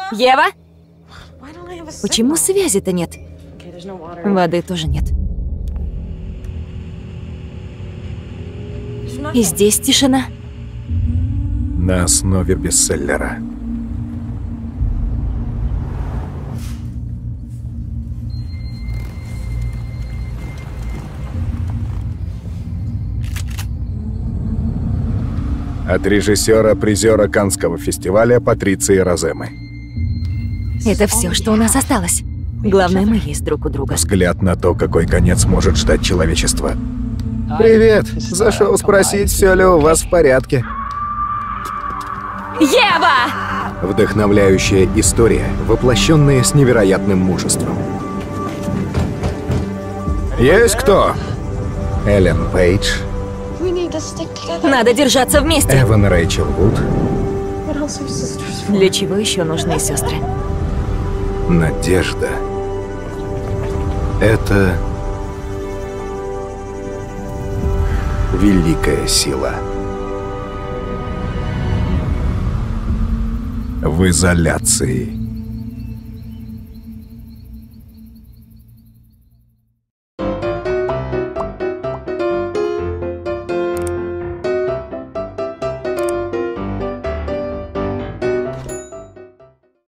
Ева? Почему связи-то нет? Воды тоже нет. И здесь тишина. На основе бестселлера. От режиссера-призера Каннского фестиваля Патриции Роземы. Это все, что у нас осталось. Главное, мы есть друг у друга. Взгляд на то, какой конец может ждать человечество. Привет! Зашел спросить, все ли у вас в порядке. Ева! Вдохновляющая история, воплощенная с невероятным мужеством. Есть кто? Эллен Пейдж, Надо держаться вместе. Эван Рэйчел Вуд, Для чего еще нужны сестры? надежда. Это великая сила. В изоляции.